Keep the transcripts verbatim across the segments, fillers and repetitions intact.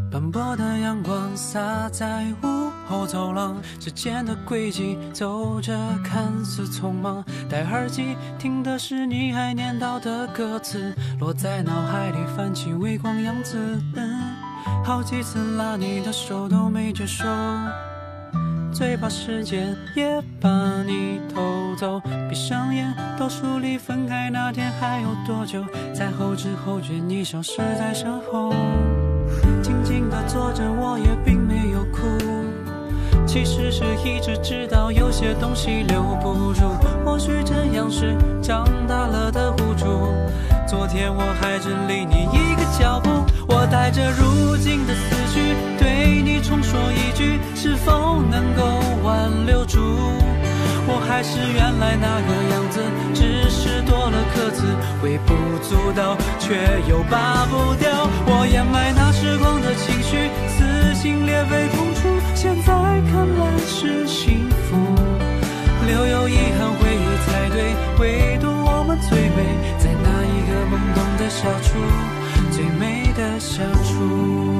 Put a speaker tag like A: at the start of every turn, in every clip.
A: 斑驳的阳光洒在屋后走廊，时间的轨迹走着看似匆忙，戴耳机听的是你还念叨的歌词，落在脑海里泛起微光样子、嗯、好几次拉你的手都没接受，最怕时间也把你偷走，闭上眼倒数离分开那天还有多久，才后知后觉你消失在身后，静静地坐着我也并没有哭，其实是一直知道有些东西留不住，或许这样是长大了的无助，昨天我还只离你一个脚步，我带着如今的思绪对你重说一句，是否能够挽留住我还是原来那个样子，只是多了颗字，微不足道却又拔不掉，我掩埋那时光的情绪，撕心裂肺痛楚，现在看来是幸福，留有遗憾回忆才对，唯独我们最美，在那一个懵懂的小处，最美的小处。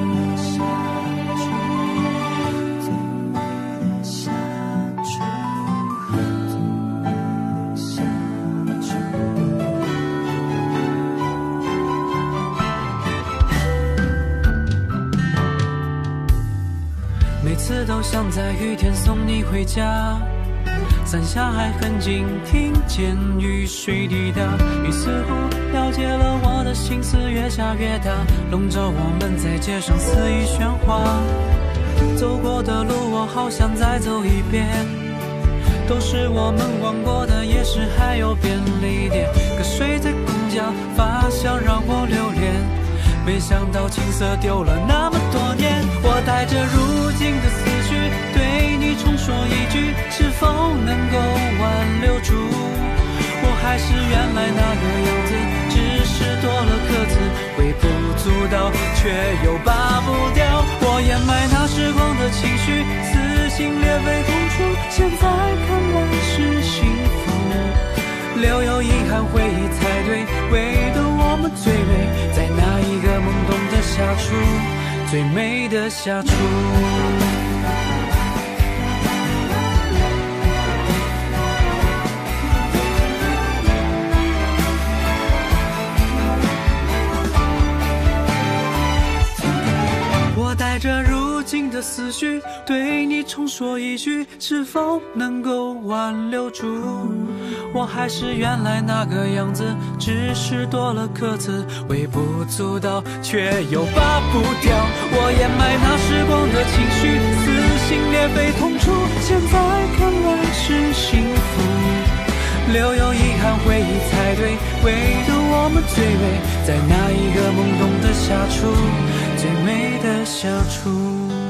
A: 每次都想在雨天送你回家，伞下还很近，听见雨水滴答，雨似乎了解了我的心思，越下越大，笼罩我们在街上肆意喧哗，走过的路我好想再走一遍，都是我们逛过的夜市还有便利店，可睡在公交发香让我留恋，没想到青涩丢了那么多年，我带着如今的思绪对你重说一句，是否能够挽留住我还是原来那个样子，只是多了颗字，微不足道却又拔不掉，我掩埋那时光的情绪，撕心裂肺痛楚，现在看来是幸福，留有遗憾回忆才对，唯独我们最美，在那一个懵懂的下处，最美的下处。我带着如今的思绪对你重说一句，是否能够挽留住我还是原来那个样子，只是多了颗字，微不足道却又拔不掉，我掩埋那时光的情绪，撕心裂肺痛楚，现在看来是幸福，留有遗憾回忆才对，唯独我们最美，在那一个懵懂的下处，最美的小处。